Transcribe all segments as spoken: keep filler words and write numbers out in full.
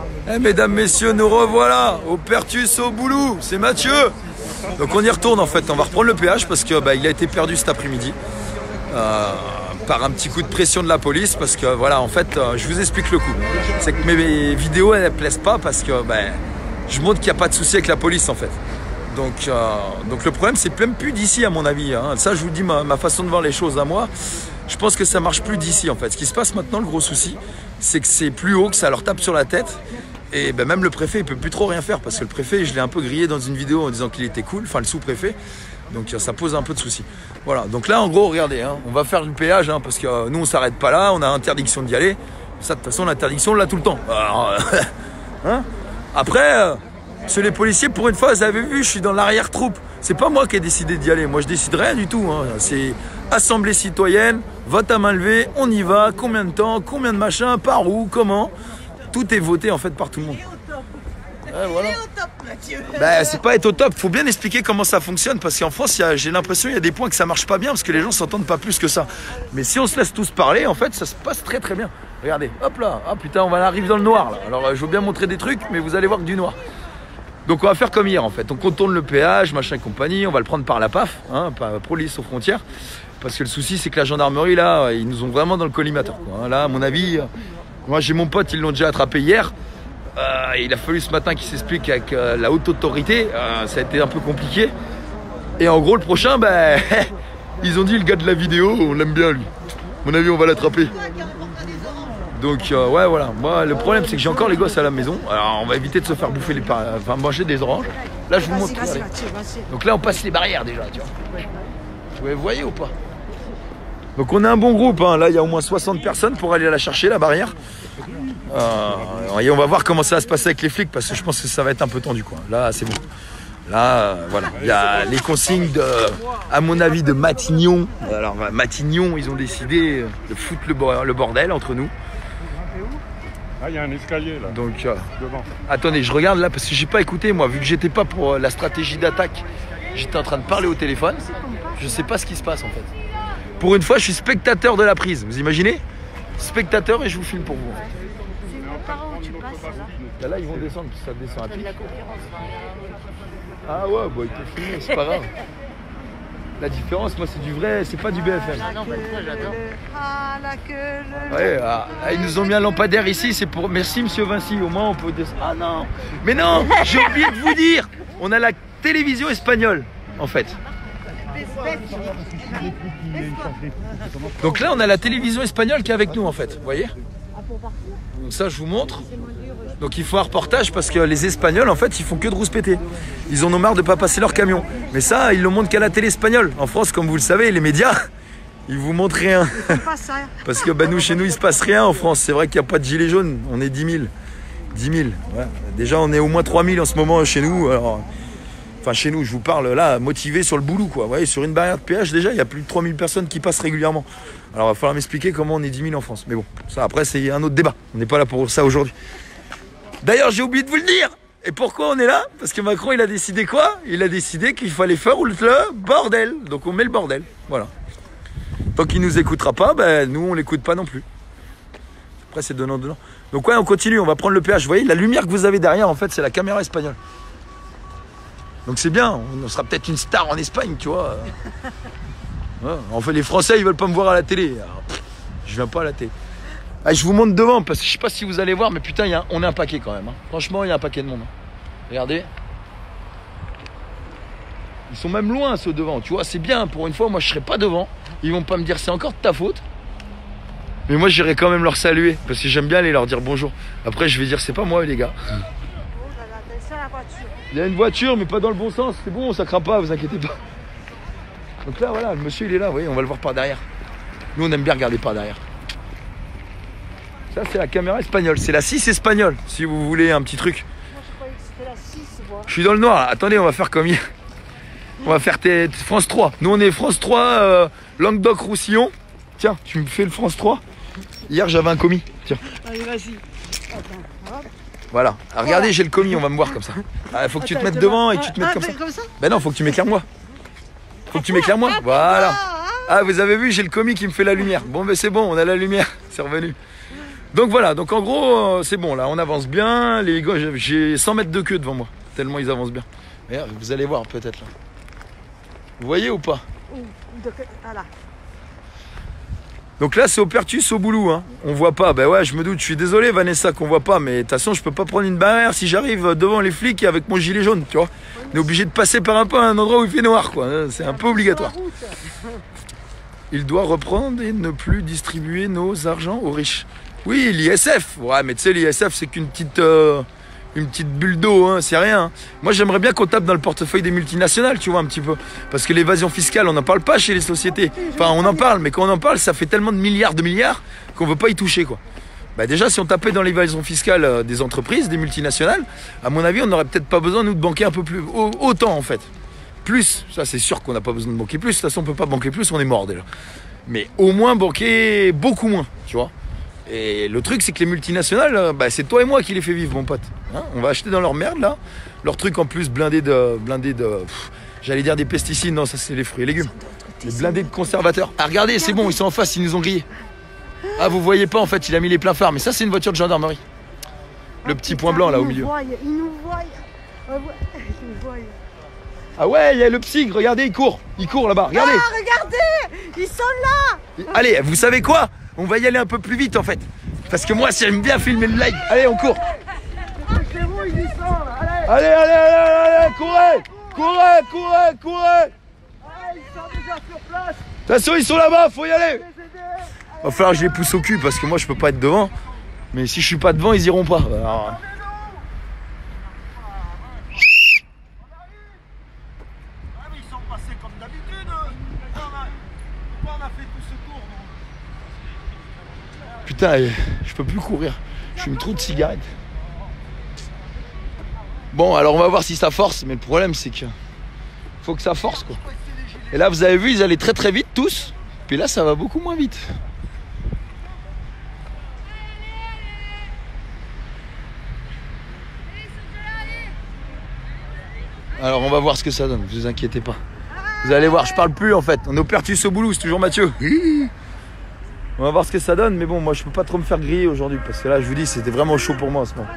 Eh, mesdames, messieurs, nous revoilà au Pertus au Boulou, c'est Mathieu. Donc on y retourne en fait, on va reprendre le péage parce que bah, il a été perdu cet après-midi euh, par un petit coup de pression de la police parce que voilà, en fait, euh, je vous explique le coup. C'est que mes vidéos elles ne plaisent pas parce que bah, je montre qu'il n'y a pas de souci avec la police en fait. Donc, euh, donc le problème c'est même plus d'ici à mon avis. Hein. Ça je vous dis ma, ma façon de voir les choses à moi. Je pense que ça marche plus d'ici en fait. Ce qui se passe maintenant, le gros souci, c'est que c'est plus haut, que ça leur tape sur la tête. Et ben même le préfet, il peut plus trop rien faire parce que le préfet, je l'ai un peu grillé dans une vidéo en disant qu'il était cool, enfin le sous-préfet. Donc ça pose un peu de soucis. Voilà, donc là en gros, regardez, hein, on va faire le péage hein, parce que euh, nous on s'arrête pas là, on a interdiction d'y aller. Ça de toute façon, l'interdiction on l'a tout le temps. Alors, euh, hein après, euh, sur les policiers, pour une fois, vous avez vu, je suis dans l'arrière-troupe. C'est pas moi qui ai décidé d'y aller, moi je décide rien du tout. Hein. C'est assemblée citoyenne, vote à main levée, on y va, combien de temps, combien de machins, par où, comment. Tout est voté en fait par tout le monde. Ouais, voilà. Ben, c'est pas être au top, faut bien expliquer comment ça fonctionne parce qu'en France, j'ai l'impression qu'il y a des points que ça marche pas bien parce que les gens s'entendent pas plus que ça. Mais si on se laisse tous parler, en fait, ça se passe très très bien. Regardez, hop là, ah putain, on va arriver dans le noir là. Alors je veux bien montrer des trucs, mais vous allez voir que du noir. Donc on va faire comme hier en fait, on contourne le péage, machin et compagnie, on va le prendre par la P A F, hein, par police aux frontières. Parce que le souci c'est que la gendarmerie là, ils nous ont vraiment dans le collimateur. Quoi. Là, à mon avis. Moi j'ai mon pote, ils l'ont déjà attrapé hier. Euh, il a fallu ce matin qu'il s'explique avec euh, la haute autorité. Euh, ça a été un peu compliqué. Et en gros le prochain, ben, ils ont dit le gars de la vidéo, on l'aime bien lui. À mon avis on va l'attraper. Donc euh, ouais voilà. Moi le problème c'est que j'ai encore les gosses à la maison. Alors on va éviter de se faire bouffer les par... enfin manger des oranges. Là je vous montre. Donc là on passe les barrières déjà, tu vois. Vous voyez ou pas? Donc on est un bon groupe, hein. Là il y a au moins soixante personnes pour aller la chercher la barrière. Euh, et on va voir comment ça va se passer avec les flics parce que je pense que ça va être un peu tendu quoi. Là c'est bon. Là euh, voilà, il y a les consignes de, à mon avis de Matignon. Alors Matignon ils ont décidé de foutre le, le bordel entre nous. Ah il y a un escalier là. Donc euh, devant. Attendez je regarde là parce que j'ai pas écouté moi vu que j'étais pas pour la stratégie d'attaque. J'étais en train de parler au téléphone. Je sais pas ce qui se passe en fait. Pour une fois, je suis spectateur de la prise. Vous imaginez? Spectateur et je vous filme pour vous. C'est par où tu passes là? Là, là, ils vont descendre, ça descend à pic. Ah ouais, bon, ils peuvent filmer, c'est pas grave. La différence, moi, c'est du vrai, c'est pas du B F M. Ah non, bah, ça, j'adore. Ah, la queue, ouais, ah, ils nous ont mis un lampadaire ici, c'est pour. Merci, monsieur Vinci, au moins on peut descendre. Ah non, mais non, j'ai oublié de vous dire, on a la télévision espagnole, en fait. Donc là on a la télévision espagnole qui est avec nous en fait, vous voyez. Donc ça je vous montre. Donc il faut un reportage parce que les Espagnols en fait ils font que de rouspéter. Ils en ont marre de pas passer leur camion. Mais ça ils le montrent qu'à la télé espagnole. En France comme vous le savez les médias ils vous montrent rien. Parce que bah, nous chez nous il se passe rien en France. C'est vrai qu'il n'y a pas de gilets jaunes, on est dix mille. dix mille, ouais. Déjà on est au moins trois mille en ce moment chez nous. Alors... Enfin chez nous, je vous parle là, motivé sur le boulot quoi. Vous voyez, sur une barrière de péage déjà, il y a plus de trois mille personnes qui passent régulièrement. Alors il va falloir m'expliquer comment on est dix mille en France. Mais bon, ça après c'est un autre débat. On n'est pas là pour ça aujourd'hui. D'ailleurs, j'ai oublié de vous le dire. Et pourquoi on est là? Parce que Macron, il a décidé quoi? Il a décidé qu'il fallait faire le bordel. Donc on met le bordel. Voilà. Tant qu'il nous écoutera pas, ben nous on l'écoute pas non plus. Après c'est donnant donnant. Donc ouais, on continue, on va prendre le péage. Vous voyez, la lumière que vous avez derrière, en fait, c'est la caméra espagnole. Donc c'est bien, on sera peut-être une star en Espagne, tu vois. Ouais, en fait, les Français, ils veulent pas me voir à la télé. Alors, pff, je viens pas à la télé. Ah, je vous montre devant, parce que je sais pas si vous allez voir, mais putain, y a un, on est un paquet quand même. Hein. Franchement, il y a un paquet de monde. Hein. Regardez. Ils sont même loin, ceux devant. Tu vois, c'est bien. Pour une fois, moi, je serai pas devant. Ils vont pas me dire, c'est encore de ta faute. Mais moi, j'irai quand même leur saluer, parce que j'aime bien aller leur dire bonjour. Après, je vais dire, c'est pas moi, les gars. Il y a une voiture, mais pas dans le bon sens. C'est bon, ça craint pas, vous inquiétez pas. Donc là, voilà, le monsieur, il est là, vous voyez, on va le voir par derrière. Nous, on aime bien regarder par derrière. Ça, c'est la caméra espagnole. C'est la six espagnole, si vous voulez un petit truc. Moi, je croyais que c'était la six, moi. Je suis dans le noir, là. Attendez, on va faire comme hier. On va faire tes... France trois. Nous, on est France trois, euh, Languedoc-Roussillon. Tiens, tu me fais le France trois. Hier, j'avais un commis. Tiens. Allez, vas-y. Attends, hop. Voilà. Alors, regardez, j'ai le commis, on va me voir comme ça. Ah, faut que tu te mettes devant et que tu te mettes ah, comme ça. comme ça. Ben non, faut que tu m'éclaires moi. Faut que tu m'éclaires moi. Voilà. Ah, vous avez vu, j'ai le commis qui me fait la lumière. Bon, mais c'est bon, on a la lumière. C'est revenu. Donc voilà, donc en gros, euh, c'est bon là, on avance bien. Les gars, j'ai cent mètres de queue devant moi, tellement ils avancent bien. Regarde, vous allez voir peut-être là. Vous voyez ou pas? Voilà. Donc là, c'est au Pertus, au Boulou. Hein. On voit pas. Ben ouais, je me doute. Je suis désolé, Vanessa, qu'on voit pas. Mais de toute façon, je peux pas prendre une barrière si j'arrive devant les flics avec mon gilet jaune. Tu vois, on est obligé de passer par un peu un endroit où il fait noir, quoi. C'est un peu obligatoire. Il doit reprendre et ne plus distribuer nos argents aux riches. Oui, l'I S F. Ouais, mais tu sais, l'I S F, c'est qu'une petite, euh, une petite bulle d'eau, hein, c'est rien. Hein. Moi, j'aimerais bien qu'on tape dans le portefeuille des multinationales, tu vois, un petit peu. Parce que l'évasion fiscale, on n'en parle pas chez les sociétés. Enfin, on en parle, mais quand on en parle, ça fait tellement de milliards de milliards qu'on veut pas y toucher, quoi. Bah déjà, si on tapait dans l'évasion fiscale euh, des entreprises, des multinationales, à mon avis, on n'aurait peut-être pas besoin, nous, de banquer un peu plus, au, autant, en fait. Plus, ça c'est sûr qu'on n'a pas besoin de banquer plus. De toute façon, on peut pas banquer plus, on est mort déjà. Mais au moins banquer beaucoup moins, tu vois. Et le truc, c'est que les multinationales, bah, c'est toi et moi qui les fait vivre, mon pote. Hein, on va acheter dans leur merde, là. Leur truc, en plus, blindé de... blindé de j'allais dire des pesticides. Non, ça, c'est les fruits et légumes. Les blindés de conservateurs. Ah, regardez, c'est bon, ils sont en face, ils nous ont grillés. Ah, vous voyez pas, en fait, il a mis les pleins phares. Mais ça, c'est une voiture de gendarmerie. Le petit point blanc, là, au milieu. Ils nous voient. Ils nous voient. Ah ouais, il y a le psy, regardez, il court. Il court là-bas, regardez. Ah, regardez, ils sont là. Allez, vous savez quoi? On va y aller un peu plus vite en fait. Parce que moi, j'aime bien filmer le live. Allez, on court. C'est bon, ils y sont là. Allez, allez, allez, allez, allez, courez. Courez, courez, courez. Ils sont déjà sur place. De toute façon, ils sont là-bas, faut y aller. Va falloir que je les pousse au cul parce que moi, je peux pas être devant. Mais si je suis pas devant, ils iront pas. Alors... Putain, je peux plus courir. Je fume trop de cigarettes. Bon, alors on va voir si ça force. Mais le problème, c'est que faut que ça force, quoi. Et là, vous avez vu, ils allaient très très vite tous. Puis là, ça va beaucoup moins vite. Alors, on va voir ce que ça donne. Ne vous inquiétez pas. Vous allez voir, je parle plus en fait. On est au Pertus au Boulou, c'est toujours Mathieu. On va voir ce que ça donne, mais bon, moi je peux pas trop me faire griller aujourd'hui parce que là, je vous dis, c'était vraiment chaud pour moi en ce moment.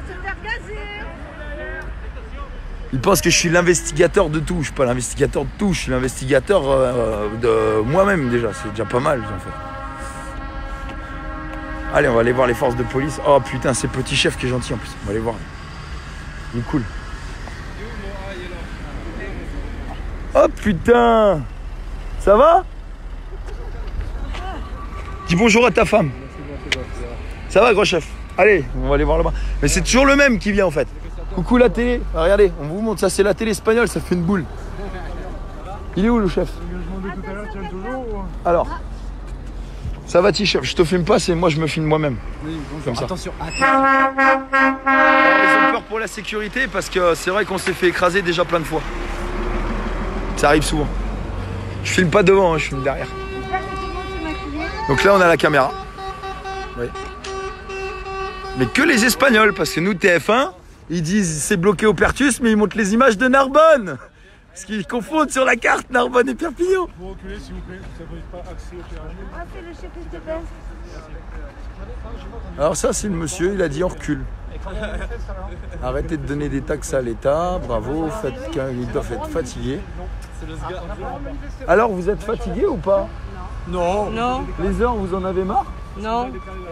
Ils pensent que je suis l'investigateur de tout. Je suis pas l'investigateur de tout, je suis l'investigateur euh, de moi-même déjà. C'est déjà pas mal en fait. Allez, on va aller voir les forces de police. Oh putain, c'est Petit Chef qui est gentil en plus. On va aller voir. Il est cool. Oh putain! Ça va? Dis bonjour à ta femme. Ça va, gros chef? Allez, on va aller voir là-bas. Mais c'est toujours le même qui vient en fait. Coucou la télé. Ah, regardez, on vous montre ça, c'est la télé espagnole, ça fait une boule. Il est où le chef? Alors, ça va T-chef, je te filme pas, c'est moi je me filme moi-même. Oui, bonjour. Comme ça. Attention. Alors, ils ont peur pour la sécurité parce que c'est vrai qu'on s'est fait écraser déjà plein de fois. Ça arrive souvent. Je filme pas devant, hein, je filme derrière. Donc là on a la caméra. Oui. Mais que les Espagnols, parce que nous T F un, ils disent c'est bloqué au Pertus, mais ils montrent les images de Narbonne. Parce qu'ils confondent sur la carte Narbonne et Perpignan. Vous reculez s'il vous plaît, ça ne pas accès au terrain. Ah, fais le chef, s'il te plaît. Alors ça c'est le monsieur, il a dit on recule. Arrêtez de donner des taxes à l'État, bravo, faites, ils doivent être fatigués. Alors vous êtes fatigué ou pas? Non. Non, Les heures, vous en avez marre? non.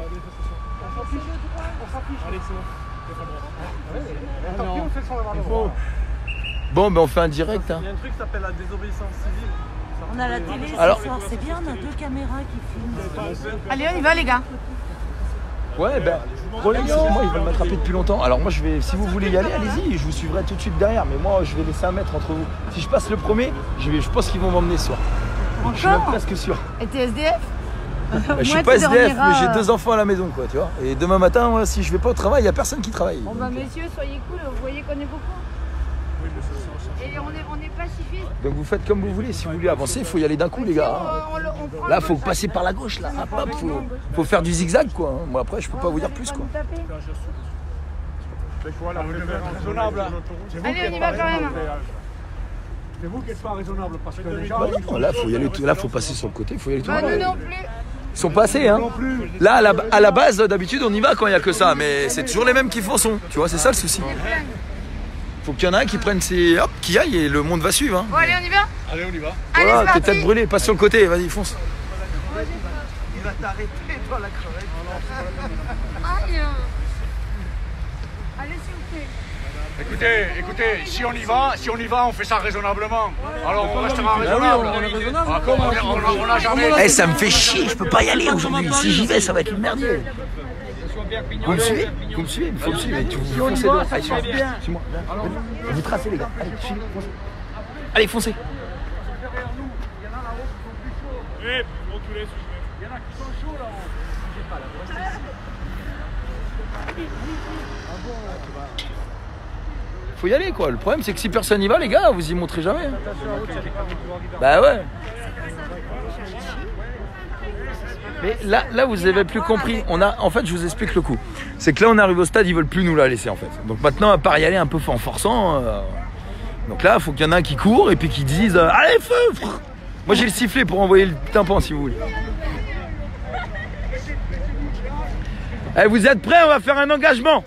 Bon, ben on fait un direct. Hein. Il y a un truc qui s'appelle la désobéissance civile. On a la télé ce Alors- soir, c'est bien, on a deux caméras qui filment. Allez, on y va, les gars. Ouais, ben, le problème c'est que moi ils veulent m'attraper depuis longtemps. Alors moi je vais, si vous voulez y aller, allez-y, je vous suivrai tout de suite derrière. Mais moi je vais laisser un mètre entre vous. Si je passe le premier, je, vais, je pense qu'ils vont m'emmener ce soir. Je suis même presque sûr. Et t'es S D F? Ben, je suis Moi, pas tu S D F, mais dormiras, j'ai euh. deux enfants à la maison, quoi, tu vois. Et demain matin, moi, si je vais pas au travail, il y a personne qui travaille. Bon, bah, messieurs, soyez cool, vous voyez qu'on est beaucoup. Et on est, on est pacifistes. Donc vous faites comme vous voulez. Si vous voulez avancer, il faut y aller d'un coup, les gars. On, on, on prend Là, le faut gauche. passer par la gauche, là. Hop, hop, faut, faut faire du zigzag, quoi. hein. Moi après, je peux pas vous dire plus, quoi. Vous tapez. C'est quoi la préférence raisonnable là? Allez, on y va quand même. C'est vous qui n'êtes pas raisonnable parce que les gens. Bah non, là, faut y aller. tout- Là, faut passer sur le côté. Faut y aller tout Bah, droit. nous non plus. Ils sont passés, hein. Là, à la, à la base, d'habitude, on y va quand il n'y a que ça. Mais c'est toujours les mêmes qui font son. Tu vois, c'est ça le souci. Faut qu'il y en a un qui prenne ses... Hop, qui aille et le monde va suivre. Hein. Bon, allez, on y va. Allez, on y va. Allez, Voilà, c'est t'es parti. tête brûlée, passe sur le côté, vas-y, fonce. Il va t'arrêter, toi, la crevette. Aïe. Allez, s'il vous plaît. Écoutez, écoutez, si on y va, si on y va, on fait ça raisonnablement. Alors on restera raisonnable. Ah, comme on on- on n'a jamais. Eh, ça me fait chier, je peux pas y aller aujourd'hui. Si j'y vais, ça va être une merdier. Vous me suivez Vous me suivez Il faut me suivre. Tu vous foncez dehors. Allez, suivez. Suis-moi. Vous tracez, les gars. Allez, suivez. Foncez. Allez, foncez. Faut y aller, quoi. Le problème, c'est que si personne y va, les gars, vous y montrez jamais. Bah ouais. Mais là, là, vous avez plus compris. On a, en fait, je vous explique le coup. C'est que là, on arrive au stade, ils veulent plus nous la laisser, en fait. Donc maintenant, à part y aller un peu en forçant, euh, donc là, il faut qu'il y en ait un qui court et puis qui dise euh, allez, feu frère. Moi, j'ai le sifflet pour envoyer le tympan, si vous voulez. Eh, vous êtes prêts? On va faire un engagement.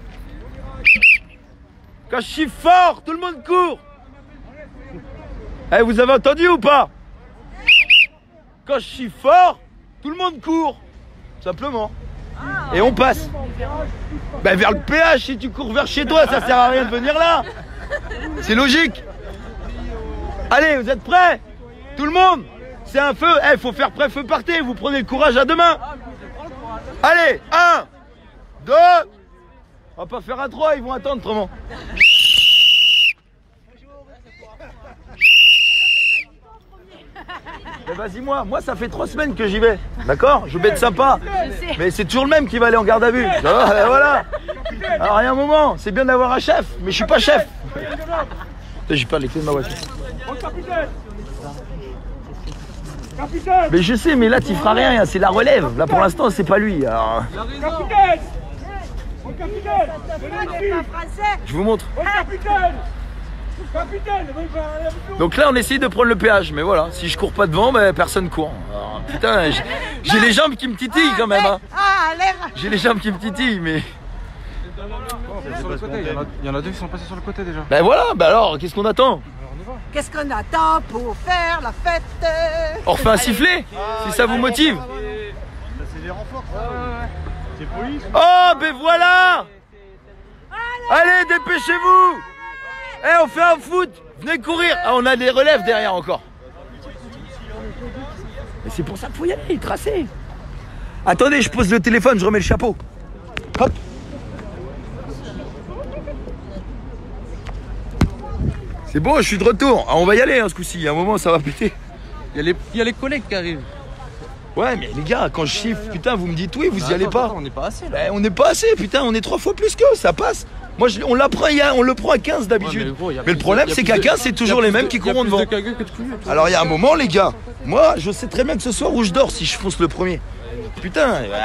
Quand je suis fort, tout le monde court. Eh, vous avez entendu ou pas? Quand je suis fort, tout le monde court. Simplement. Et on passe. Ben vers le péage, si tu cours vers chez toi, ça sert à rien de venir là. C'est logique. Allez, vous êtes prêts? Tout le monde? C'est un feu. Eh, faut faire prêt, feu, partez. Vous prenez le courage à deux mains. Allez, un, deux. On va pas faire un trois, ils vont attendre autrement. Mais vas-y, moi, moi ça fait trois semaines que j'y vais, d'accord? Je vais être sympa, mais c'est toujours le même qui va aller en garde à vue. Tu vois, et voilà. Alors il y a un moment, c'est bien d'avoir un chef, mais je suis pas chef. J'ai pas les clés de ma voiture. Mais je sais, mais là tu feras rien, c'est la relève. Là pour l'instant c'est pas lui. Alors... Capitaine! Mon capitaine! Je vous montre. Mon capitaine! Capitaine! Donc là on essaye de prendre le péage, mais voilà, si je cours pas devant, ben, personne court. Alors, putain, j'ai- j'ai les jambes qui me titillent quand même. Hein. Ah, l'air. J'ai les jambes qui me titillent, mais... Sur le côté, il y en a- il y en a deux qui sont passés sur le côté déjà. Ben voilà, ben alors, qu'est-ce qu'on attend? Qu'est-ce qu'on attend pour faire la fête? On refait un sifflet, si ça vous motive. C'est des renforts. C'est police. Oh, ben voilà. Allez, dépêchez-vous. Eh, on fait un foot. Venez courir. Ah, on a des relèves derrière encore. Mais c'est pour ça qu'il faut y aller, tracer. Attendez, je pose le téléphone, je remets le chapeau. Hop. C'est bon, je suis de retour. Ah, on va y aller hein, ce coup-ci. À un moment, ça va péter. Il y a les, il y a les collègues qui arrivent. Ouais, mais les gars, quand je chiffre, putain, vous me dites oui, vous y allez pas. On n'est pas assez là. Ben, on n'est pas assez, putain, on est trois fois plus qu'eux, ça passe. Moi, je- on, l'apprend, il y a- on le prend à quinze d'habitude. Ouais, mais gros, il y a mais le plus problème, de- il y a c'est plus qu'à de- quinze, c'est toujours les mêmes qui courront devant. Il y a plus de cageux que de couilleux. Alors, il y a un moment, les gars, moi, je sais très bien que ce soir où je dors si je fonce le premier. Putain, euh,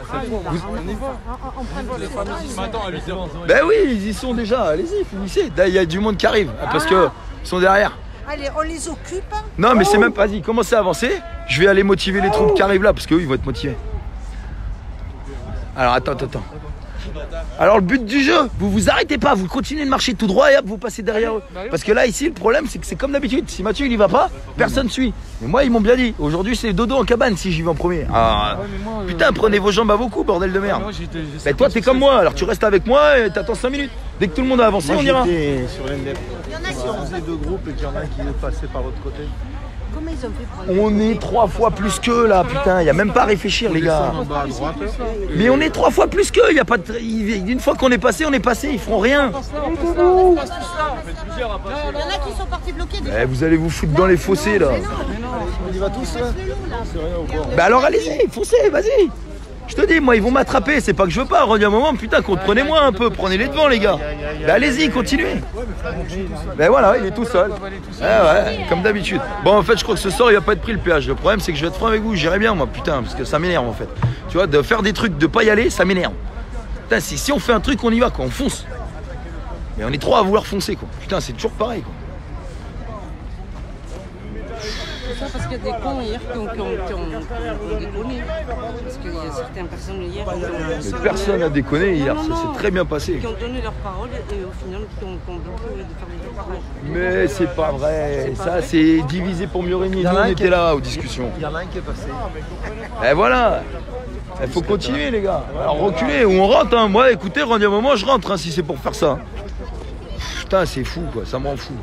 ben oui, ils y sont déjà, allez-y, finissez. Là, il y a du monde qui arrive, parce que ils sont derrière. Allez, on les occupe. Non, mais c'est même pas, vas-y, commencez à avancer. Je vais aller motiver les troupes qui arrivent là, parce qu'eux, ils vont être motivés. Alors, attends, attends, attends. Alors, le but du jeu, vous vous arrêtez pas, vous continuez de marcher tout droit et hop, vous passez derrière eux. Parce que là, ici, le problème, c'est que c'est comme d'habitude. Si Mathieu, il y va pas, personne suit. Mais moi, ils m'ont bien dit. Aujourd'hui, c'est dodo en cabane si j'y vais en premier. Ah, putain, prenez vos jambes à vos coups, bordel de merde. Mais toi, t'es comme moi, alors tu restes avec moi et t'attends cinq minutes. Dès que tout le monde a avancé, on ira. sur l'N D F. Si on faisait deux groupes et qu'il y en a un qui est passé par l'autre côté. Comment ils ont fait pour aller? On est trois fois plus qu'eux là, putain, y a même pas à réfléchir les gars. En bas à droite. Mais on est trois fois plus qu'eux, y a pas de... Une fois qu'on est passé, on est passé, ils feront rien. Il y en a qui sont partis bloqués déjà. Eh, vous allez vous foutre dans les fossés là. On y va tous là. Bah alors allez-y, foncez, vas-y. Je te dis, moi ils vont m'attraper, c'est pas que je veux pas. Il y a un moment, putain, prenez-moi un peu, prenez-les devant les gars. Bah allez-y, continuez. Bah voilà, il est tout seul. Ouais, ouais, comme d'habitude. Bon, en fait, je crois que ce soir il va pas être pris le péage. Le problème, c'est que je vais être franc avec vous, j'irai bien moi, putain, parce que ça m'énerve en fait. Tu vois, de faire des trucs, de pas y aller, ça m'énerve. Putain, si, si on fait un truc, on y va quoi, on fonce. Mais on est trois à vouloir foncer quoi. Putain, c'est toujours pareil quoi. ça parce qu'il y a des cons hier qui ont, qui ont, qui ont, qui ont déconné. Parce qu'il y a certaines personnes hier qui ont... Mais personne n'a déconné hier, non, non, ça non, s'est très bien passé. Qui ont donné leur parole et au final qui ont, qui ont bloqué de faire des déclarations. Mais c'est pas vrai, ça c'est divisé pour mieux régner. Nous on était là aux discussions. Il y en a un qui est passé. Et voilà, il faut continuer les gars. Alors reculez ou on rentre, hein. Moi écoutez, rendu un moment je rentre hein, si c'est pour faire ça. Putain c'est fou quoi, ça m'en fout.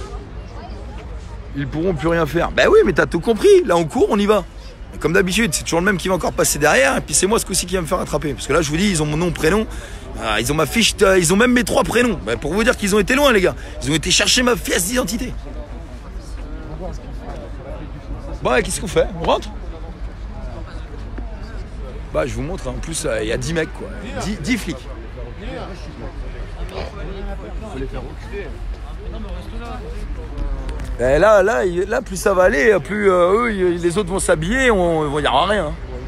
Ils pourront plus rien faire. Ben oui mais t'as tout compris, là on court, on y va. Et comme d'habitude, c'est toujours le même qui va encore passer derrière, et puis c'est moi ce coup-ci qui va me faire attraper. Parce que là je vous dis, ils ont mon nom, prénom, ah, ils ont ma fiche, ils ont même mes trois prénoms. Ben, pour vous dire qu'ils ont été loin les gars. Ils ont été chercher ma pièce d'identité. Bon ouais, qu'est-ce qu'on fait? On rentre? Bah je vous montre, hein. En plus il euh, y a dix mecs quoi, dix, dix flics. Faut les faire reculer. Et là, là, là, plus ça va aller, plus euh, eux, les autres vont s'habiller, on il n'y aura rien.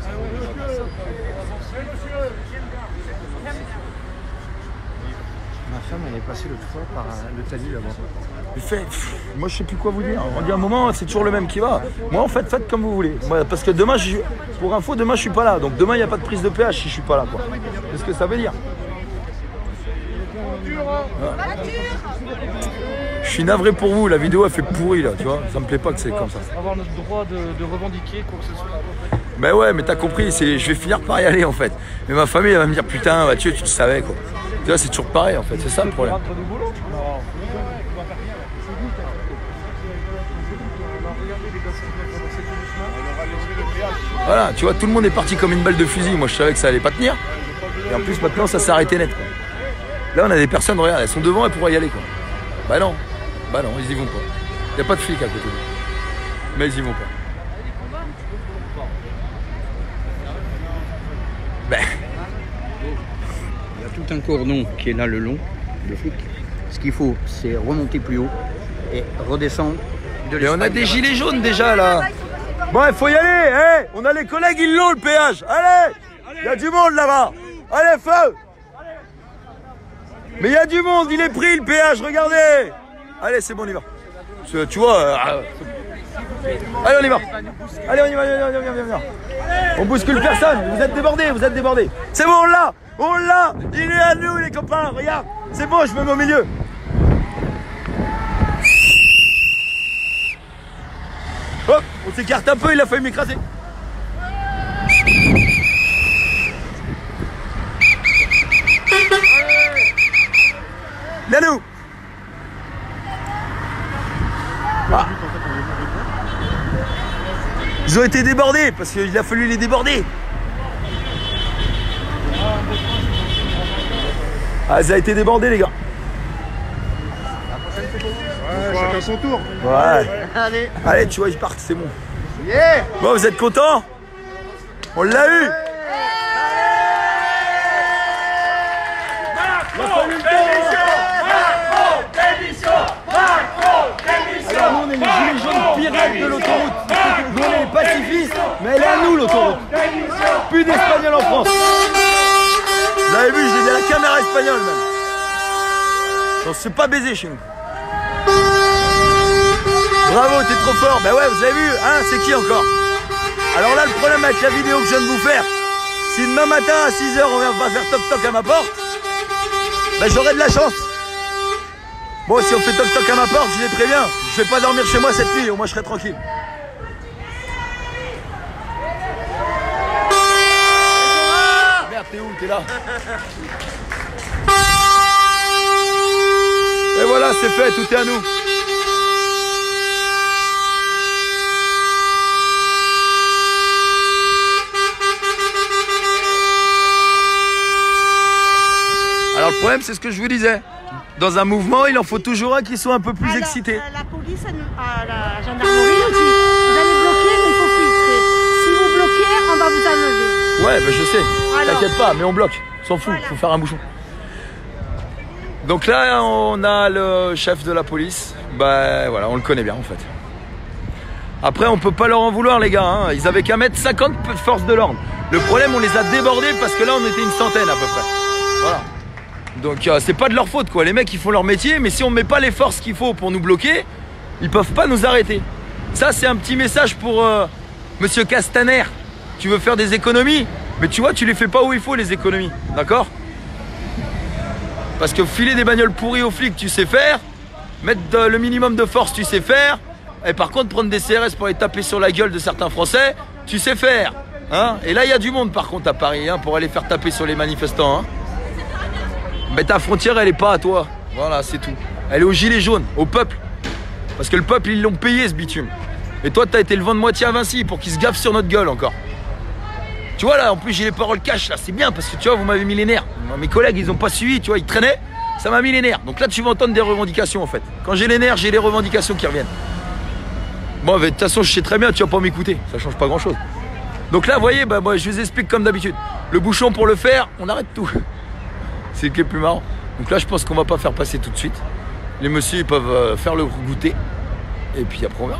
Ma femme elle est passée l'autre fois par le Tali là-bas. Fait, moi je sais plus quoi vous dire. On dit un moment, c'est toujours le même qui va. Moi en fait, faites comme vous voulez. Moi, parce que demain, je, pour info, demain je suis pas là. Donc demain il n'y a pas de prise de péage si je suis pas là. Qu'est-ce que ça veut dire? Ah. Je suis navré pour vous, la vidéo elle fait pourri là, tu vois. Ça me plaît pas que c'est comme ça. Avoir notre droit de, de revendiquer quoi que ce soit. Ben ouais, mais t'as compris, c'est, je vais finir par y aller en fait. Mais ma famille elle va me dire putain, Mathieu, tu le savais quoi. Tu vois, c'est toujours pareil en fait, c'est ça le problème. Voilà, tu vois, tout le monde est parti comme une balle de fusil. Moi je savais que ça allait pas tenir. Et en plus maintenant ça s'est arrêté net quoi. Là on a des personnes, regarde, elles sont devant, elles pourraient y aller quoi. Bah non, bah non, ils y vont pas. Il n'y a pas de flics à côté d'eux. Mais ils y vont pas. Ben. Il y a tout un cordon qui est là le long, de flics. Ce qu'il faut, c'est remonter plus haut et redescendre de l'espace. Mais on a des gilets jaunes déjà là. Bon, il faut y aller, hey, on a les collègues, ils l'ont le péage. Allez, il y a du monde là-bas. Allez, feu. Mais il y a du monde, il est pris le péage, regardez. Allez, c'est bon, on y va. Tu vois, euh, allez, on y va. Allez, on y va, on y va, on y va, on y va. On bouscule personne, vous êtes débordés, vous êtes débordés. C'est bon, on l'a, on l'a. Il est à nous, les copains, regarde. C'est bon, je me mets au milieu. Hop, on s'écarte un peu, il a failli m'écraser. Là nous. Ah. Ils ont été débordés parce qu'il a fallu les déborder. Ah, ça a été débordé les gars. Ouais, chacun son tour. Ouais. Allez. Allez, tu vois, ils partent, c'est bon. Yeah. Bon, vous êtes contents? On l'a eu. Alors nous on est les gilets jaunes pirates de l'autoroute. Nous on est les pacifistes, mais elle est à nous l'autoroute. Plus d'Espagnols en France. Vous avez vu, je l'ai dit à la caméra espagnole même. On se fait pas baiser chez nous. Bravo, t'es trop fort. Ben ouais, vous avez vu, hein, c'est qui encore? Alors là, le problème avec la vidéo que je viens de vous faire, si demain matin à six heures on vient pas faire toc toc à ma porte, ben j'aurai de la chance. Bon, si on fait toc toc à ma porte, je les préviens. Je vais pas dormir chez moi cette nuit, au moins je serai tranquille. Merde, t'es où? T'es là. Et voilà, c'est fait, tout est à nous. Alors le problème, c'est ce que je vous disais. Dans un mouvement, il en faut toujours un qui soit un peu plus à excité. La, la police, à, nous, à la gendarmerie nous dit, vous allez bloquer, mais il faut filtrer. Si vous bloquez, on va vous enlever. Ouais, ben je sais. T'inquiète pas, mais on bloque. S'en fout, Voilà. faut faire un bouchon. Donc là, on a le chef de la police. Ben voilà, on le connaît bien en fait. Après, on peut pas leur en vouloir, les gars. Hein. Ils avaient qu'à mettre cinquante forces de l'ordre. Le problème, on les a débordés parce que là, on était une centaine à peu près. Voilà. Donc euh, c'est pas de leur faute quoi, les mecs ils font leur métier, mais si on met pas les forces qu'il faut pour nous bloquer, ils peuvent pas nous arrêter. Ça, c'est un petit message pour euh, Monsieur Castaner. Tu veux faire des économies, mais tu vois, tu les fais pas où il faut, les économies. D'accord? Parce que filer des bagnoles pourries aux flics, tu sais faire. Mettre de, le minimum de force, tu sais faire. Et par contre, prendre des C R S pour les taper sur la gueule de certains Français, tu sais faire. Hein? Et là, il y a du monde, par contre, à Paris, hein, pour aller faire taper sur les manifestants. Hein? Mais ta frontière, elle est pas à toi. Voilà, c'est tout. Elle est aux gilets jaunes, au peuple. Parce que le peuple, ils l'ont payé, ce bitume. Et toi, t'as été le vent de moitié à Vinci pour qu'ils se gaffent sur notre gueule encore. Tu vois, là, en plus, j'ai les paroles cash, là. C'est bien, parce que tu vois, vous m'avez mis les nerfs. Mes collègues, ils ont pas suivi, tu vois, ils traînaient. Ça m'a mis les nerfs. Donc là, tu vas entendre des revendications, en fait. Quand j'ai les nerfs, j'ai les revendications qui reviennent. Bon, de toute façon, je sais très bien, tu vas pas m'écouter. Ça change pas grand-chose. Donc là, vous voyez, bah, moi, je vous explique comme d'habitude. Le bouchon, pour le faire, on arrête tout. C'est le qui est plus marrant. Donc là, je pense qu'on va pas faire passer tout de suite. Les messieurs, ils peuvent euh, faire le goûter. Et puis après, on verra.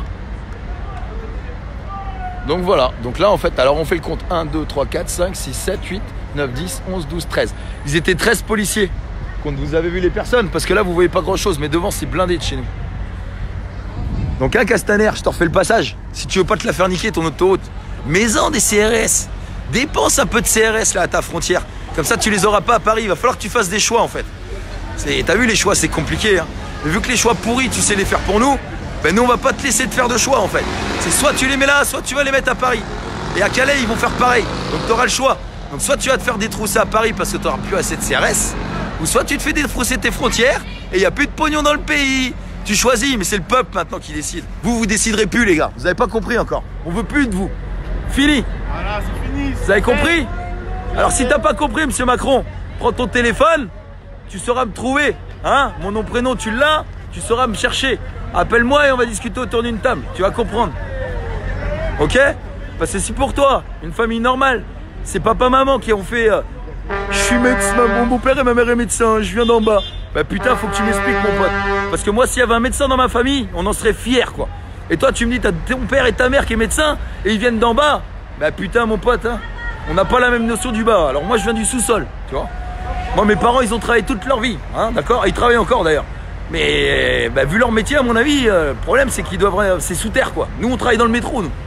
Donc voilà. Donc là, en fait, alors on fait le compte. un, deux, trois, quatre, cinq, six, sept, huit, neuf, dix, onze, douze, treize. Ils étaient treize policiers. Quand vous avez vu les personnes. Parce que là, vous voyez pas grand-chose. Mais devant, c'est blindé de chez nous. Donc un Castaner, je te refais le passage. Si tu veux pas te la faire niquer ton autoroute, mets-en des C R S. Dépense un peu de C R S là à ta frontière. Comme ça tu les auras pas à Paris. Il va falloir que tu fasses des choix en fait. T'as vu les choix, c'est compliqué. Hein. Mais vu que les choix pourris, tu sais les faire pour nous, ben nous on va pas te laisser te faire de choix en fait. C'est soit tu les mets là, soit tu vas les mettre à Paris. Et à Calais, ils vont faire pareil. Donc tu auras le choix. Donc soit tu vas te faire détrousser à Paris parce que tu n'auras plus assez de C R S, ou soit tu te fais détrousser tes frontières et il n'y a plus de pognon dans le pays. Tu choisis, mais c'est le peuple maintenant qui décide. Vous, vous déciderez plus, les gars. Vous n'avez pas compris encore. On veut plus de vous. Fini. Voilà, c'est fini. Vous avez compris? Alors, si t'as pas compris, monsieur Macron, prends ton téléphone, tu sauras me trouver. Hein? Mon nom, prénom, tu l'as, tu sauras me chercher. Appelle-moi et on va discuter autour d'une table. Tu vas comprendre. Ok? Parce que c'est pour toi, une famille normale. C'est papa-maman qui ont fait euh, je suis médecin, mon beau-père et ma mère est médecin, je viens d'en bas. Bah putain, faut que tu m'expliques mon pote. Parce que moi, s'il y avait un médecin dans ma famille, on en serait fiers quoi. Et toi, tu me dis, t'as ton père et ta mère qui est médecin et ils viennent d'en bas. Bah putain, mon pote, hein, on n'a pas la même notion du bas. Alors moi, je viens du sous-sol, tu vois. Moi, mes parents, ils ont travaillé toute leur vie, hein, d'accord. Ils travaillent encore d'ailleurs. Mais bah, vu leur métier, à mon avis, euh, le problème, c'est qu'ils doivent, c'est sous terre quoi. Nous, on travaille dans le métro, nous.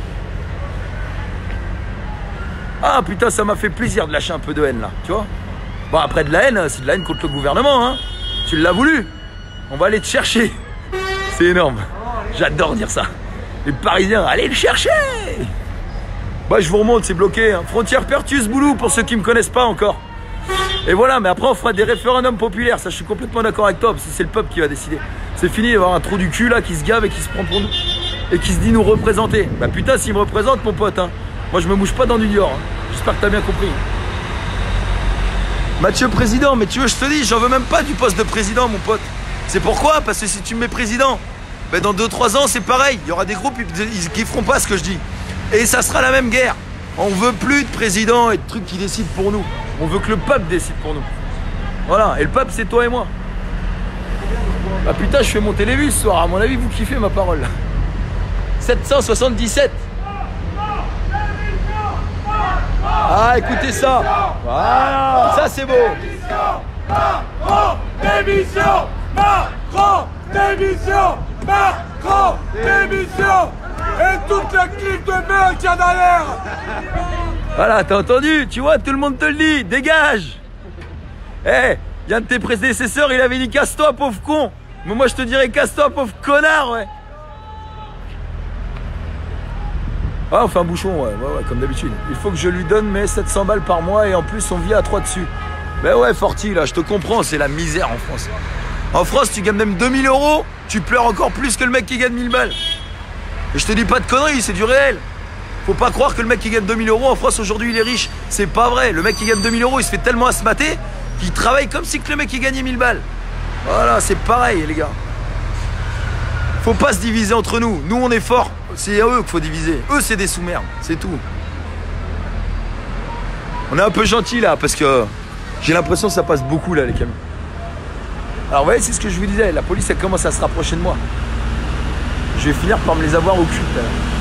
Ah putain, ça m'a fait plaisir de lâcher un peu de haine là, tu vois. Bon, après de la haine, c'est de la haine contre le gouvernement, hein. Tu l'as voulu. On va aller te chercher. C'est énorme. J'adore dire ça. Les Parisiens, allez le chercher. Bah, je vous remonte, c'est bloqué. Hein. Frontière Pertus-Boulou, pour ceux qui ne me connaissent pas encore. Et voilà, mais après, on fera des référendums populaires. Ça, je suis complètement d'accord avec toi, parce que c'est le peuple qui va décider. C'est fini d'avoir un trou du cul là qui se gave et qui se prend pour nous. Et qui se dit nous représenter. Bah, putain, s'il me représente, mon pote, hein. Moi, je me mouche pas dans du Dior. Hein. J'espère que t'as bien compris. Mathieu président, mais tu veux, je te dis, j'en veux même pas du poste de président, mon pote. C'est pourquoi? Parce que si tu me mets président, ben dans deux trois ans, c'est pareil. Il y aura des groupes qui feront pas ce que je dis. Et ça sera la même guerre. On veut plus de président et de trucs qui décident pour nous. On veut que le peuple décide pour nous. Voilà. Et le peuple, c'est toi et moi. Bah putain, je fais monter les vues ce soir. À mon avis, vous kiffez ma parole. sept cent soixante-dix-sept. Ah, écoutez ça. Voilà. Ça, c'est beau. Macron, démission. Macron, démission. Macron, démission. Et toute la clique de merde qu'il y a derrière. Voilà, t'as entendu? Tu vois, tout le monde te le dit. Dégage. Eh, hey, il y a un de tes prédécesseurs, il avait dit casse-toi, pauvre con. Mais moi, je te dirais casse-toi, pauvre connard, ouais. Ah, on fait un bouchon, ouais, ouais, ouais, comme d'habitude. Il faut que je lui donne mes sept cents balles par mois et en plus, on vit à trois dessus. Ben ouais, Forti, là, je te comprends, c'est la misère en France. En France, tu gagnes même deux mille euros, tu pleures encore plus que le mec qui gagne mille balles. Et je te dis pas de conneries, c'est du réel. Faut pas croire que le mec qui gagne deux mille euros en France aujourd'hui, il est riche. C'est pas vrai. Le mec qui gagne deux mille euros, il se fait tellement asmater qu'il travaille comme si que le mec qui gagnait mille balles. Voilà, c'est pareil, les gars. Faut pas se diviser entre nous. Nous, on est forts. C'est à eux qu'il faut diviser. Eux, c'est des sous-merdes. C'est tout. On est un peu gentil là, parce que j'ai l'impression que ça passe beaucoup là, les camions. Alors, vous voyez, c'est ce que je vous disais. La police, elle commence à se rapprocher de moi. Je vais finir par me les avoir au cul. Là.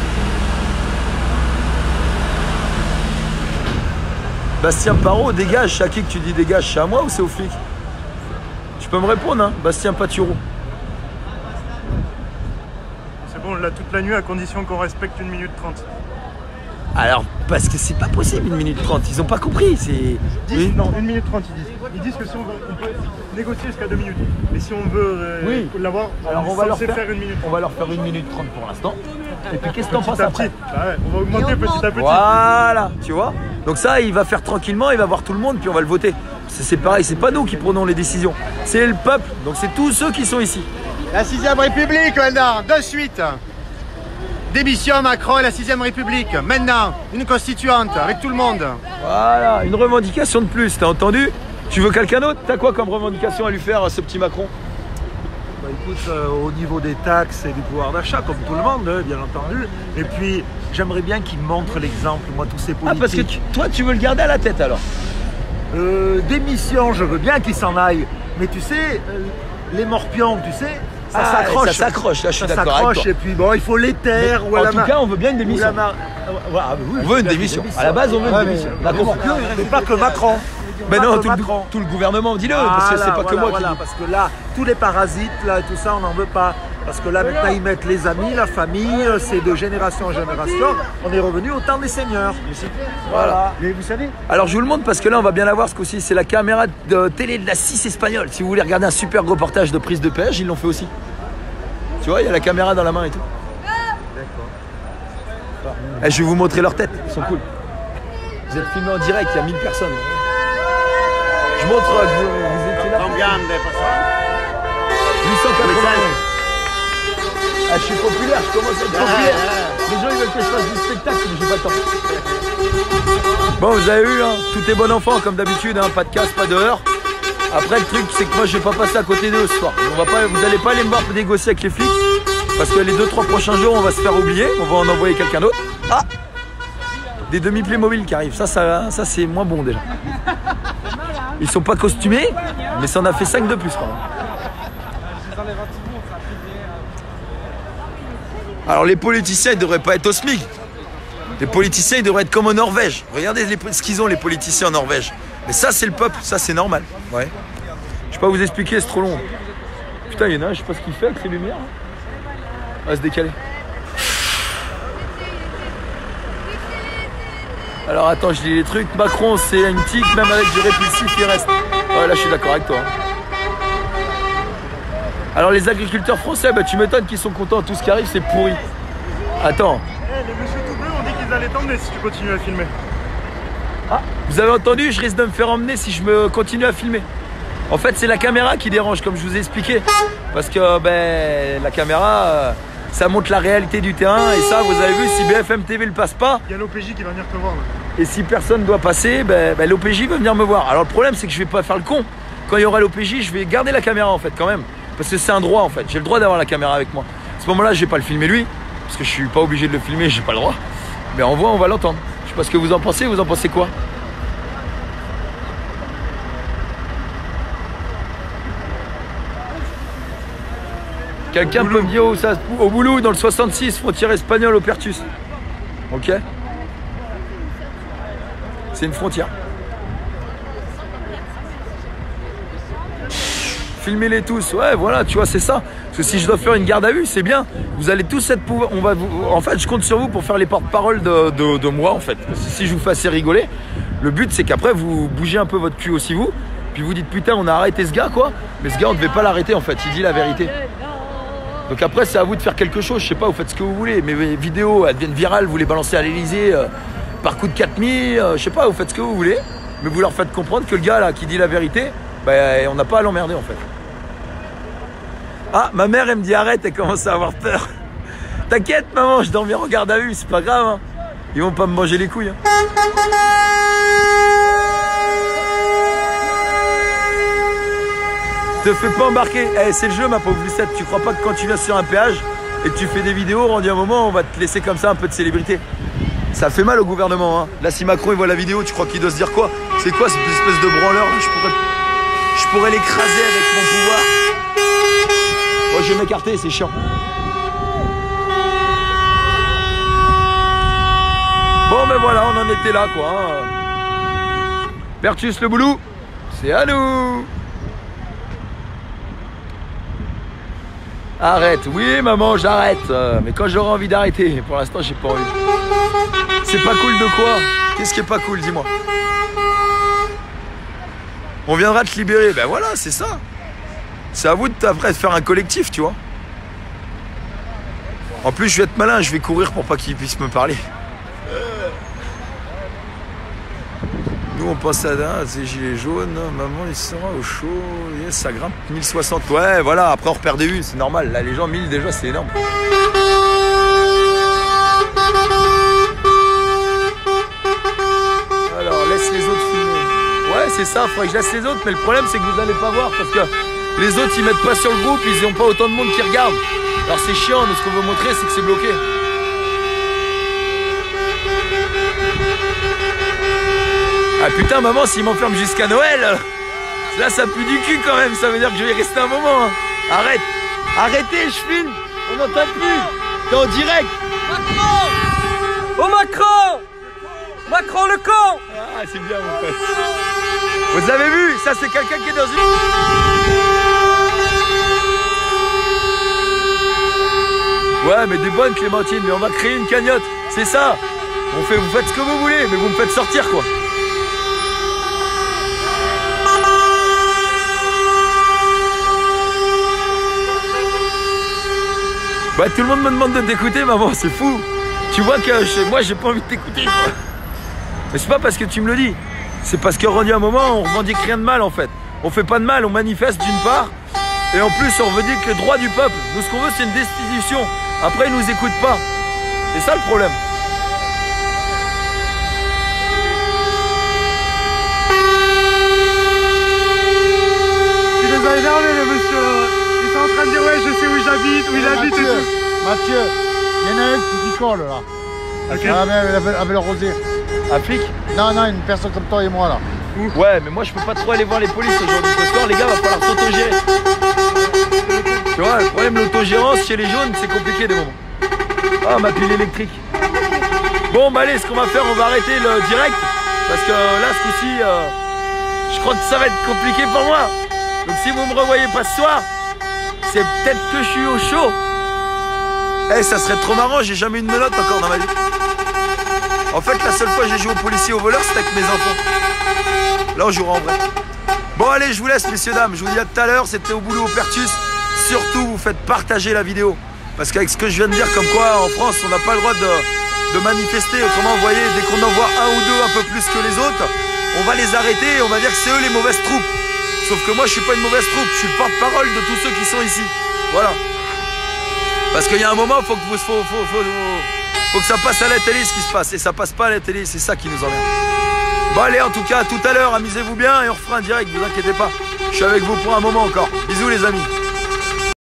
Bastien Parot, dégage. C'est à qui que tu dis dégage? C'est à moi ou c'est au flic? Tu peux me répondre, hein? Bastien Patureau. bon, là, toute la nuit à condition qu'on respecte une minute trente. Alors, parce que c'est pas possible une minute trente, ils ont pas compris, c'est... Oui. Non, une minute trente ils disent. Ils disent que si on, veut, on peut négocier jusqu'à deux minutes. Mais si on veut euh, oui. l'avoir, alors on, on va leur faire, faire une minute trente. On va leur faire une minute trente pour l'instant. Et puis qu'est-ce que t'en penses après? Bah ouais, on va augmenter on petit à petit. Voilà, tu vois. Donc ça, il va faire tranquillement, il va voir tout le monde, puis on va le voter. C'est pareil, c'est pas nous qui prenons les décisions, c'est le peuple. Donc c'est tous ceux qui sont ici. La sixième République maintenant, de suite. Démission Macron et la sixième République. Maintenant, une constituante avec tout le monde. Voilà, une revendication de plus, t'as entendu? Tu veux quelqu'un d'autre? T'as quoi comme revendication à lui faire à ce petit Macron? Bah écoute, euh, au niveau des taxes et du pouvoir d'achat, comme tout le monde, hein, bien entendu. Et puis, j'aimerais bien qu'il montre l'exemple, moi, tous ces politiques. Ah, parce que tu, toi, tu veux le garder à la tête alors? euh, Démission, je veux bien qu'il s'en aille. Mais tu sais, euh, les morpions, tu sais, ça ah, s'accroche. Ça s'accroche, là je suis d'accord avec toi. Et puis bon, il faut les taire. Mais, ou en tout cas, on veut bien une démission. Mar... Ah, oui, on veut une démission. À la base, on veut une ouais, démission. Mais, mais, mais pas que Macron. Mais non, tout, Macron. Le, tout le gouvernement, dis-le, voilà, parce que c'est pas voilà, que moi voilà, qui... Parce que là, tous les parasites, là, tout ça, on n'en veut pas. Parce que là, maintenant, ils mettent les amis, la famille, c'est de génération en génération. On est revenu au temps des seigneurs. Voilà. Mais vous savez. Alors, je vous le montre parce que là, on va bien la voir ce coup-ci. C'est la caméra de télé de la six espagnole. Si vous voulez regarder un super reportage de prise de péage, ils l'ont fait aussi. Tu vois, il y a la caméra dans la main et tout. D'accord. Eh, je vais vous montrer leur tête, ils sont cool. Vous êtes filmés en direct, il y a mille personnes. Je montre que vous, vous étiez là. Combien de personnes? huit cent quatre-vingts. Ah, je suis populaire, je commence à être populaire. Les gens ils veulent que je fasse du spectacle, mais j'ai pas le temps. Bon, vous avez vu, hein, tout est bon enfant comme d'habitude, hein, pas de casse, pas de heurts. Après, le truc, c'est que moi, je vais pas passer à côté d'eux ce soir. On va pas, vous allez pas aller me voir négocier avec les flics, parce que les deux trois prochains jours, on va se faire oublier, on va en envoyer quelqu'un d'autre. Ah, des demi-Playmobil qui arrivent, ça, ça, ça c'est moins bon déjà. Ils sont pas costumés, mais ça en a fait cinq de plus quand même. Alors les politiciens, ils devraient pas être au SMIC. Les politiciens, ils devraient être comme en Norvège. Regardez les, ce qu'ils ont, les politiciens en Norvège. Mais ça, c'est le peuple, ça, c'est normal. Ouais. Je vais pas vous expliquer, c'est trop long. Putain, il y en a un, je sais pas ce qu'il fait avec ces lumières. On va se décaler. Alors attends, je lis les trucs. Macron, c'est une tique, même avec du répulsif, il reste. Ouais, là, je suis d'accord avec toi. Alors les agriculteurs français, bah, tu m'étonnes qu'ils sont contents. Tout ce qui arrive, c'est pourri. Attends. Hey, les messieurs tout bleus ont dit qu'ils allaient t'emmener si tu continues à filmer. Ah, vous avez entendu, je risque de me faire emmener si je me continue à filmer. En fait, c'est la caméra qui dérange, comme je vous ai expliqué. Parce que ben, la caméra, euh, ça montre la réalité du terrain. Et ça, vous avez vu, si B F M T V ne le passe pas... Il y a l'O P J qui va venir te voir. Là. Et si personne ne doit passer, ben, ben, l'O P J va venir me voir. Alors le problème, c'est que je vais pas faire le con. Quand il y aura l'O P J, je vais garder la caméra en fait, quand même. Parce que c'est un droit en fait. J'ai le droit d'avoir la caméra avec moi. À ce moment-là, je vais pas le filmer lui. Parce que je suis pas obligé de le filmer, j'ai pas le droit. Mais en voix, on va l'entendre. Je sais pas ce que vous en pensez, vous en pensez quoi? Quelqu'un peut me dire où ça se trouve? Au Boulou, dans le soixante-six, frontière espagnole au Pertus. Ok. C'est une frontière. Filmez-les tous, ouais, voilà, tu vois, c'est ça. Parce que si je dois faire une garde à vue, c'est bien. Vous allez tous être pouvoir. On va vous... En fait, je compte sur vous pour faire les porte-parole de, de, de moi, en fait. Si je vous fais assez rigoler, le but, c'est qu'après, vous bougez un peu votre cul aussi, vous. Puis vous dites, putain, on a arrêté ce gars, quoi. Mais ce gars, on ne devait pas l'arrêter, en fait. Il dit la vérité. Donc après, c'est à vous de faire quelque chose. Je sais pas, vous faites ce que vous voulez. Mes vidéos, elles deviennent virales, vous les balancez à l'Elysée euh, par coup de quatre mille. Euh, je sais pas, vous faites ce que vous voulez. Mais vous leur faites comprendre que le gars, là, qui dit la vérité, bah, on n'a pas à l'emmerder, en fait. Ah, ma mère, elle me dit arrête, elle commence à avoir peur. T'inquiète, maman, je dormirai en garde à vue, c'est pas grave. Hein. Ils vont pas me manger les couilles. Hein. Te fais pas embarquer. Eh, c'est le jeu, ma pauvre Lucette. Tu crois pas que quand tu viens sur un péage et que tu fais des vidéos, rendu un moment, on va te laisser comme ça un peu de célébrité. Ça fait mal au gouvernement. Hein. Là, si Macron il voit la vidéo, tu crois qu'il doit se dire quoi? C'est quoi cette espèce de branleur là? Je pourrais, je pourrais l'écraser avec mon pouvoir. Moi, je vais m'écarter, c'est chiant. Bon, ben voilà, on en était là, quoi. Hein. Pertus le Boulou, c'est à nous. Arrête. Oui, maman, j'arrête. Euh, mais quand j'aurai envie d'arrêter. Pour l'instant, j'ai pas envie. C'est pas cool de quoi? Qu'est-ce qui est pas cool, dis-moi? On viendra te libérer. Ben voilà, c'est ça. C'est à vous de après de faire un collectif, tu vois. En plus, je vais être malin, je vais courir pour pas qu'il puisse me parler. Nous, on pense à ah, ces gilets jaunes. Maman, il sera au chaud. Yes, ça grimpe. mille soixante. Ouais, voilà. Après, on repère des vues. C'est normal. Là, les gens, mille déjà, c'est énorme. Alors, laisse les autres filmer. Ouais, c'est ça. Faudrait que je laisse les autres. Mais le problème, c'est que vous n'allez pas voir parce que les autres, ils mettent pas sur le groupe. Ils n'ont pas autant de monde qui regarde. Alors, c'est chiant. Mais ce qu'on veut montrer, c'est que c'est bloqué. Ah putain, maman, s'il m'enferme jusqu'à Noël, là ça pue du cul quand même, ça veut dire que je vais y rester un moment. Hein. Arrête, arrêtez, je filme, on n'entend plus, t'es en direct. Macron! Oh Macron! Macron le con! Ah, c'est bien mon pote. Vous avez vu, ça c'est quelqu'un qui est dans une... Ouais, mais des bonnes Clémentine, mais on va créer une cagnotte, c'est ça. On fait, vous faites ce que vous voulez, mais vous me faites sortir quoi. Bah tout le monde me demande de t'écouter, maman, c'est fou. Tu vois que je, moi j'ai pas envie de t'écouter quoi. Mais c'est pas parce que tu me le dis. C'est parce que rendu un moment, on revendique rien de mal en fait. On fait pas de mal, on manifeste d'une part. Et en plus on revendique les droits du peuple. Nous ce qu'on veut c'est une destitution. Après ils nous écoutent pas. C'est ça le problème. Il les a énervés les monsieur là. Ils sont en train de dire ouais je sais où j'habite, où il habite et tout. Mathieu, il y en a un qui picole là. Okay. Avec, avec, avec le rosé. Un flic? Non, non, une personne comme toi et moi là. Ouais, mais moi je peux pas trop aller voir les polices aujourd'hui. Ce soir, les gars, va falloir s'autogérer. Tu vois, le problème de l'autogérance chez les jaunes, c'est compliqué des moments. Ah, ma pile électrique. Bon, bah allez, ce qu'on va faire, on va arrêter le direct. Parce que là, ce coup-ci, euh, je crois que ça va être compliqué pour moi. Donc si vous me revoyez pas ce soir, c'est peut-être que je suis au chaud. Eh, hey, ça serait trop marrant, j'ai jamais eu de menottes encore dans ma vie. En fait, la seule fois que j'ai joué au policier au voleur, c'était avec mes enfants. Là, on jouera en vrai. Bon, allez, je vous laisse, messieurs, dames. Je vous dis à tout à l'heure, c'était Au Boulot au Pertus. Surtout, vous faites partager la vidéo. Parce qu'avec ce que je viens de dire, comme quoi, en France, on n'a pas le droit de, de manifester. Autrement, vous voyez, dès qu'on en voit un ou deux un peu plus que les autres, on va les arrêter et on va dire que c'est eux les mauvaises troupes. Sauf que moi, je suis pas une mauvaise troupe. Je suis le porte-parole de tous ceux qui sont ici. Voilà. Parce qu'il y a un moment, il faut, faut, faut, faut, faut, faut que ça passe à la télé ce qui se passe. Et ça passe pas à la télé, c'est ça qui nous emmerde. Bon allez, en tout cas, à tout à l'heure, amusez-vous bien et on refera un direct, ne vous inquiétez pas. Je suis avec vous pour un moment encore. Bisous les amis.